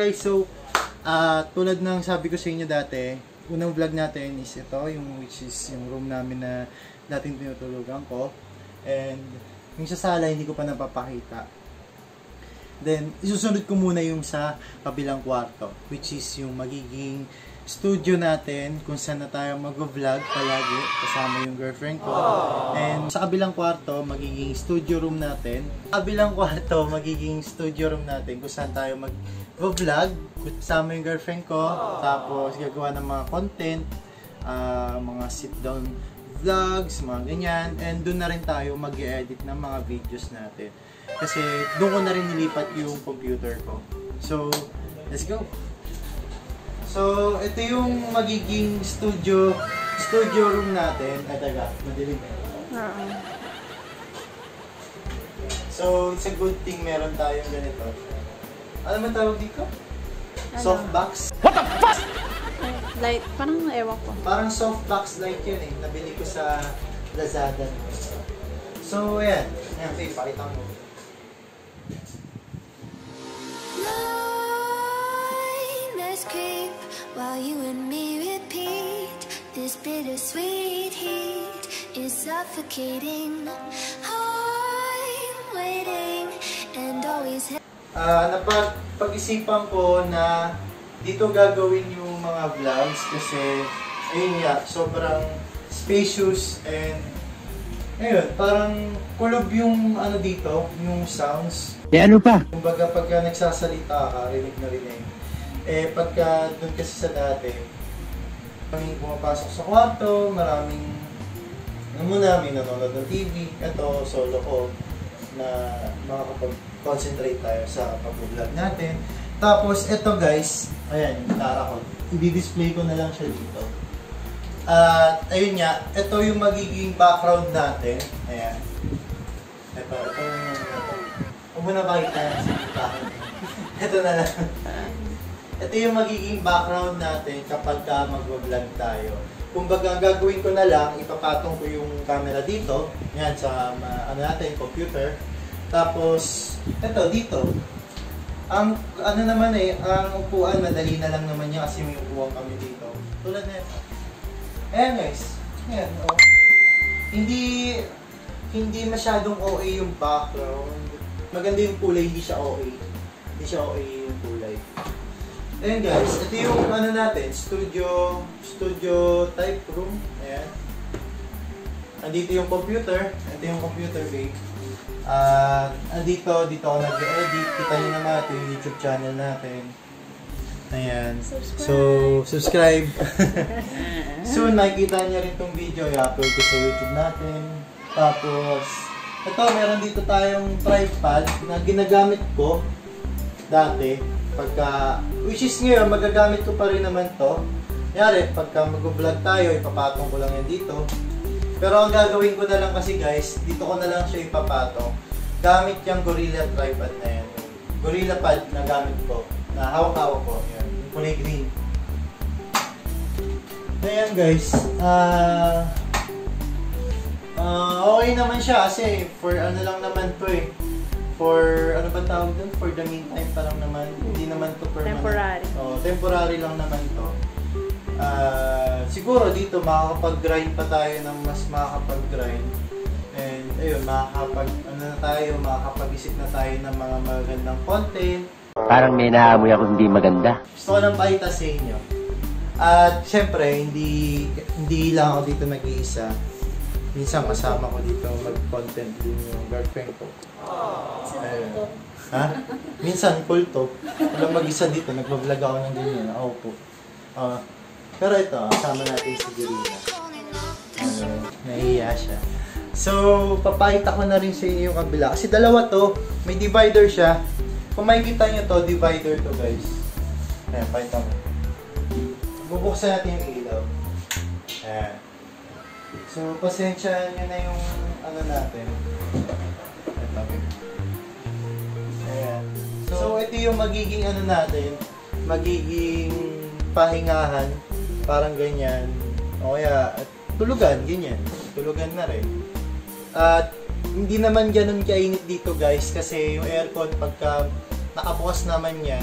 guys, so tulad ng sabi ko sa inyo dati, unang vlog natin is ito, which is yung room namin na dating tinutulugan ko. And yung sa sala hindi ko pa napapakita. Then isusunod ko muna yung sa kabilang kwarto, which is yung magiging studio natin kung saan na tayo mag-vlog palagi kasama yung girlfriend ko. And sa kabilang kwarto magiging studio room natin. Kabilang kwarto magiging studio room natin kung saan tayo mag-vlog kasama yung girlfriend ko. Tapos gagawa ng mga content, mga sit down vlogs, mga ganyan. And doon na rin tayo mag-edit ng mga videos natin. Kasi doon ko na rin nilipat yung computer ko. So, let's go! So, ito yung magiging studio room natin. Ay, taga, madilim. So, it's a good thing meron tayong ganito. Ano man tawag dito? Ano? Softbox? What the fuck? Light, parang ewan ko. Parang softbox light yun eh. Nabili ko sa Lazada. So, ayan. Ayan, Faye, pakita mo. While you and me repeat, this bittersweet heat is suffocating. I'm waiting and always napag-isipan ko na dito gagawin yung mga vlogs kasi ayun nga, sobrang spacious and ayun, parang kulob yung ano dito, yung sounds. Ano pa? Kumbaga pagka nagsasalita ka, rinig na rinig. Eh, pagka doon kasi sa dati, maraming pumapasok sa kwarto, maraming may nanonood ng TV. Ito, solo ko, na makakapag-concentrate tayo sa pag-vlog natin. Tapos, ito guys, ayan, yung tara ko. I-display ko na lang siya dito. At, ayun nga, ito yung magiging background natin. Ayan. Ito. Huwag mo na makita sa background. Ito na lang. Ito yung magiging background natin kapag mag-vlog tayo. Kumbaga, gagawin ko na lang, ipapatong ko yung camera dito. Yan, sa ano natin, computer. Tapos, ito, dito. Ang ano naman eh, ang upuan, madali na lang naman niya kasi may upuan kami dito. Tulad na ito. Ayan guys. Ayan, oh. Hindi masyadong OA yung background. Maganda yung kulay, hindi siya OA. Hindi siya OA yung kulay. Ayan guys, ito yung ano natin, studio type room. Ayan. Andito yung computer. Ito yung computer bay. Dito ako nag-edit. Kita nyo naman ito yung YouTube channel natin. Ayan. So, subscribe. Soon, nakikita nyo rin itong video. I-upload ko sa YouTube natin. Tapos, ito, meron dito tayong tripod na ginagamit ko dati. Which is ngayon, magagamit ko pa rin naman to. Yari, pagka mag-vlog tayo, ipapatong ko lang yan dito. Pero ang gagawin ko na lang kasi guys, dito ko na lang siya ipapatong. Gamit yung Gorilla tripod na yan. Gorilla pad na gamit ko. Na hawak-hawak ko. Yan, yung kulay green. Ayan guys. Okay naman siya kasi for ano lang naman to eh. For, ano ba tawag dun? For the meantime pa lang naman. Hindi naman to permanent. Temporary. Temporary lang naman to. Siguro dito makakapag-grind pa tayo ng mas makakapag-grind. And ayun, makakapag-isip na tayo ng mga magandang content. Parang may naamoy ako hindi maganda. Gusto ko lang pakita sa inyo. At syempre, hindi lang ako dito nag-iisa. Minsan kasama ko dito mag-content din yung girlfriend ko. Ha? Minsan kulto. Walang mag-isa dito, nagbablog ako ng ganyan. Ako po. Pero ito, kasama natin si Jirina. Nahihiya siya. So, papakita ko na rin sa inyo yung kabila. Kasi dalawa to, may divider siya. Kung makikita nyo to, divider to guys. Ayan, pakita mo. Bubuksan natin yung ilaw. Ayan. So, pasensya nyo na yung ano natin. Ito. Ayan. So, ito yung magiging ano natin. Magiging pahingahan. Parang ganyan. O kaya, tulugan, ganyan. Tulugan na rin. At, hindi naman ganun kainit dito guys. Kasi yung aircon, pagka nakabukas naman niya,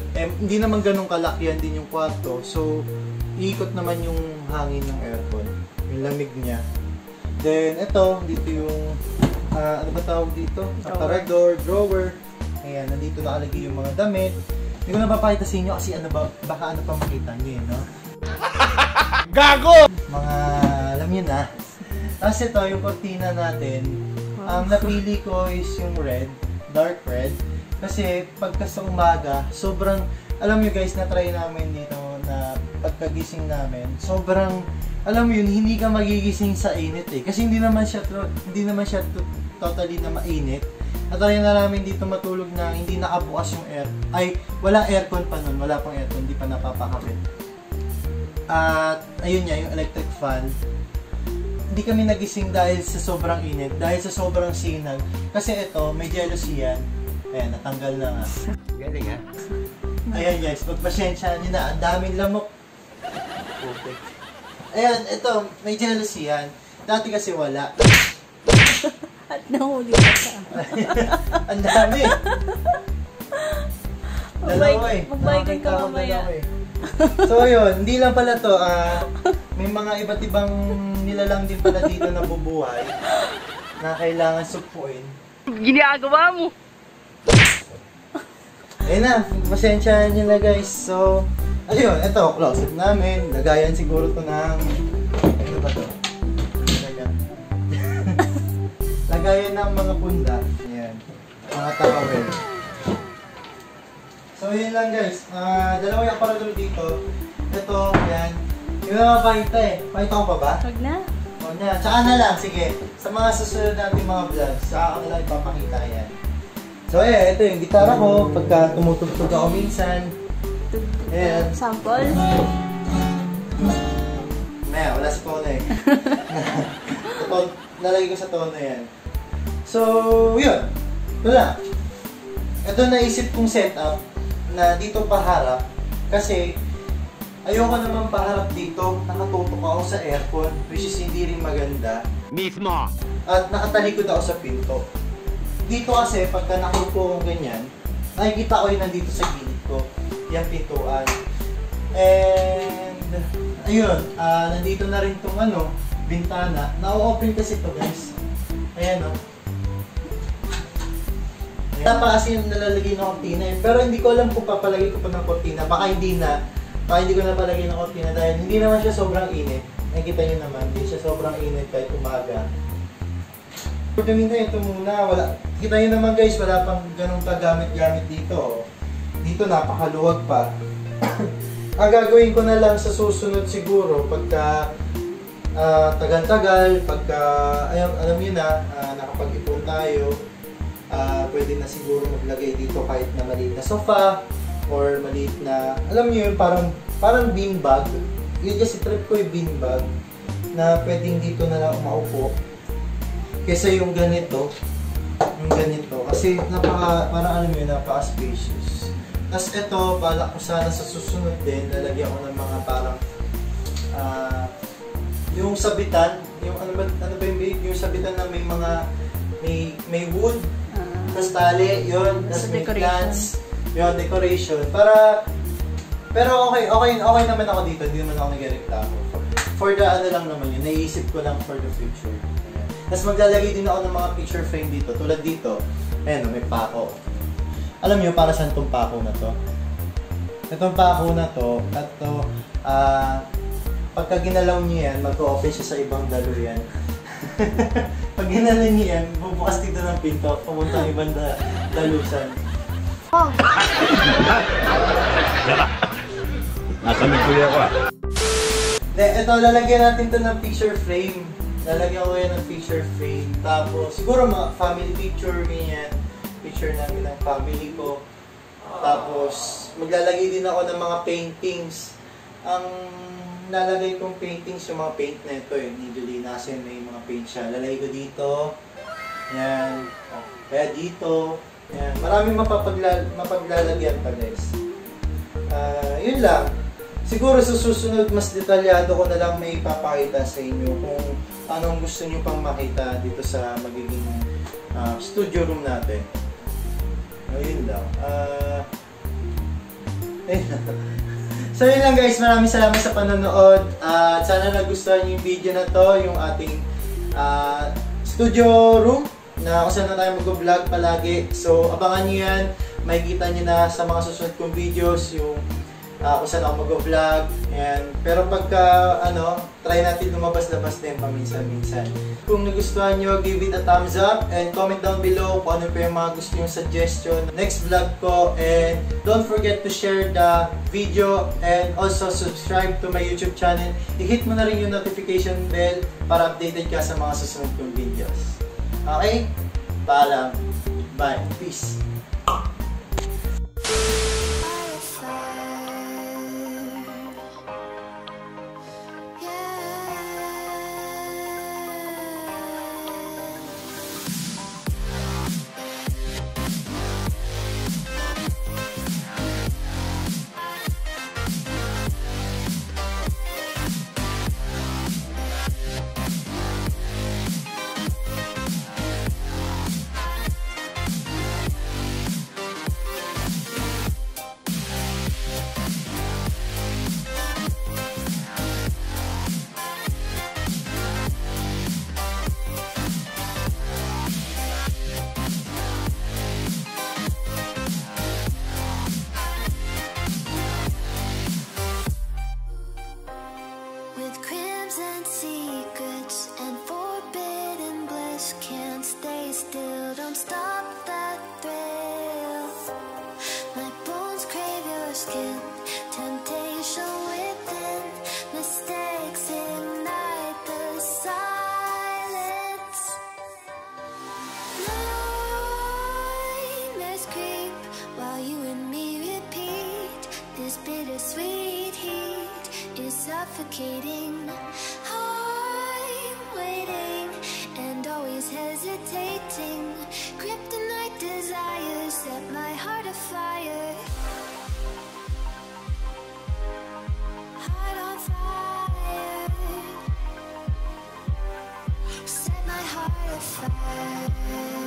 Hindi naman ganun kalakihan din yung kwarto. So, iikot naman yung hangin ng aircon. Yung lamig niya. Then, ito, dito yung, ano ba tawag dito? Aparador, drawer. Ayan, nandito nakalagay yung mga damit. Hindi ko na papakita sa inyo kasi ano ba, baka ano pa makita nyo no? Gago! Mga, alam nyo na. Tapos ito, yung kortina natin. Ang napili ko is yung red, dark red. Kasi pagka sa umaga, sobrang, alam nyo guys, na-try namin dito na pagkagising namin, sobrang, alam mo yun, hindi ka magigising sa init eh. Kasi hindi naman siya totally na mainit. Na-try na namin dito matulog na hindi nakabukas yung air. Ay, walang aircon pa nun, wala pang aircon, hindi pa napapakabit. At, ayun niya, yung electric fan. Hindi kami nagising dahil sa sobrang init, dahil sa sobrang sinag. Kasi ito, may jealousy yan. Ayan, natanggal na nga. Galing ha? Ayan guys, pagpasyensya nyo na, ang daming lamok. Okay. Ayan, ito, may jealousy yan. Dati kasi wala. At nahuli ka sa Ang dami. Dalawa eh. Magbaygan ka Nakakita ko mamaya. dalawa eh. So yun, hindi lang pala to, may mga iba't ibang nilalang din pala dito na bubuhay na kailangan supuin. Ginagawa mo! Ayun na, pasensya nyo na guys. So, ayun, ito, closet namin. Lagayan siguro to ng, ano ba to? Lagayan ng mga punda. Ayan, mga towel. So, yun lang guys. Dalawa yung aparador dito. Ito, yan. Yung mga pakita eh. Pakita ko pa ba? Huwag na. Huwag na. Tsaka na lang, sige. Sa mga susunod natin mga vlogs, tsaka ko na lang ipapakita yan. So, ito yung gitara ko. Pagka tumutugtog ako minsan. Ayan. Sample. Maya, wala sa tono eh. Nalagay ko sa tono yan. So, yun. Wala. Ito naisip kong setup na dito paharap. Kasi, ayoko naman paharap dito. Nakatutok ako sa aircon, which is hindi rin maganda. Mismo! At nakatalikod ako sa pinto. Dito kasi, pagka nakupo akong ganyan, nakikita ko yung nandito sa gilid ko. Yung pintuan. And, ayun, nandito na rin itong bintana. Na-open kasi ito guys. Ayan o. Tapa kasi yung nalalagay ng kortina eh. Pero hindi ko alam kung papalagay ko pa ng kortina. Baka hindi na. Baka hindi ko na palagay ng kortina dahil hindi naman siya sobrang init. Nakikita nyo naman, hindi siya sobrang init kahit umaga. For the meantime, ito muna. Kita nyo naman guys, wala pang ganong kagamit-gamit dito. Dito napakaluwag pa. Ang gagawin ko na lang sa susunod siguro pagka tagal-tagal, pagka alam nyo na, nakapag-ipon tayo. Pwede na siguro maglagay dito kahit na maliit na sofa or maliit na, alam niyo yun, parang beanbag. Yun kasi trip ko yung beanbag na pwedeng dito na lang umaupo kesa yung ganito. Kasi parang alam niyo, napaka-spacious. Tapos ito, balak ko sana sa susunod din, lalagyan ko ng mga parang yung sabitan, yung ano ba yung sabitan na may mga may wood, tapos tali, yun, tapos may plants, yun, decoration. Pero okay naman ako dito, hindi naman ako nag-reklamo. For the lang naman yun, naisip ko lang for the future. Ayan. Tapos maglalagay din ako ng mga picture frame dito, tulad dito, ayan, may pako. Alam niyo para saan itong pako na to? Itong pako na to, pagka ginalaw niyo yan, mag-open siya sa ibang daluyan. Pag ginalaw niyo yan, bubukas dito ng pinto, pumunta ang ibang dalusan. Nasa mikuya ko Ito, lalagyan natin ito ng picture frame. Lalagyan ko yan ng picture frame. Tapos, siguro mga family picture, ganyan. Picture namin ng family ko. Tapos, maglalagay din ako ng mga paintings. Ang lalagay kong paintings, yung mga paint na ito ni Julie Nasen, may mga paint siya. Lalagay ko dito. Yan. Kaya dito. Yan. Maraming mapaglalagyan pa guys. Yun lang. Siguro sa susunod, mas detalyado ko na lang may ipapakita sa inyo kung anong gusto nyo pang makita dito sa magiging studio room natin. Ayun lang. So yun lang guys, maraming salamat sa panonood at sana nagustuhan niyo yung video na to, yung ating studio room na kung saan na tayo mag-vlog palagi. So abangan niyo yan, makikita niyo na sa mga susunod kong videos yung kung saan ako mag-vlog. Pero pagka try natin lumabas-labas din paminsan-minsan. Kung nagustuhan nyo, give it a thumbs up and comment down below kung ano pa yung mga gusto yung suggestion next vlog ko. And don't forget to share the video and also subscribe to my YouTube channel. I-hit mo na rin yung notification bell para updated ka sa mga susunod kong videos. Okay? Paalam. Bye. Peace. Don't stop that thrill. My bones crave your skin. Temptation within. Mistakes ignite the silence. Nightmares creep while you and me repeat. This bittersweet heat is suffocating. I'm waiting and always hesitating. Kryptonite desires set my heart afire. Heart on fire. Set my heart afire.